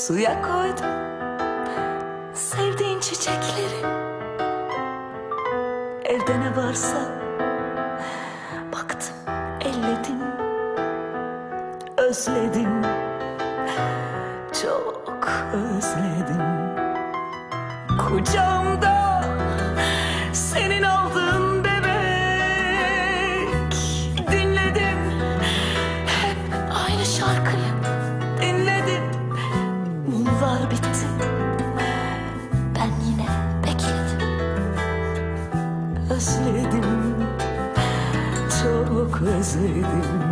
suya koydum sevdiğin çiçekleri. Evde ne varsa baktım, elledim, özledim, çok özledim. Kucağımda senin aldığın bebek, dinledim hep aynı şarkıyı, dinledim. Mumlar bitti, ben yine bekledim, özledim, çok özledim.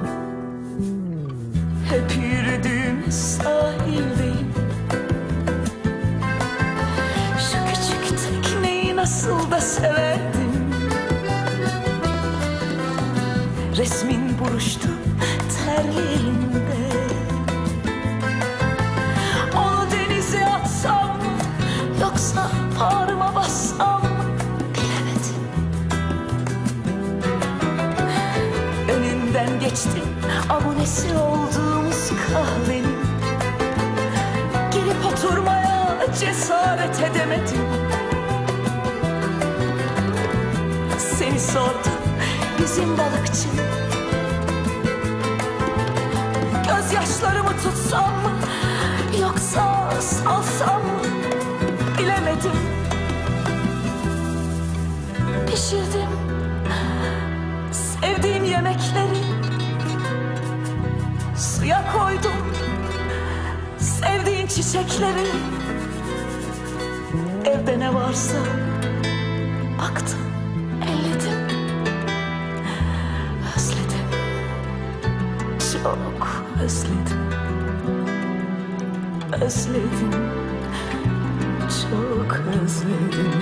Hep yürüdüğüm sahildeyim, şu küçük tekneyi nasıl da severdim. Resmin buruştu terli elimde, onu denize atsam yoksa bağrıma bassam bilemedim. Önünden geçtim abonesi olduğumuz kahvenin, girip oturmaya cesaret edemedim. Seni sordu bizim balıkçı, gözyaşlarımı tutsam mı yoksa salsam mı bilemedim. Pişirdim sevdiğim yemekleri, suya koydum sevdiğin çiçekleri. Evde ne varsa baktım, elledim, özledim, çok özledim, özledim, çok özledim.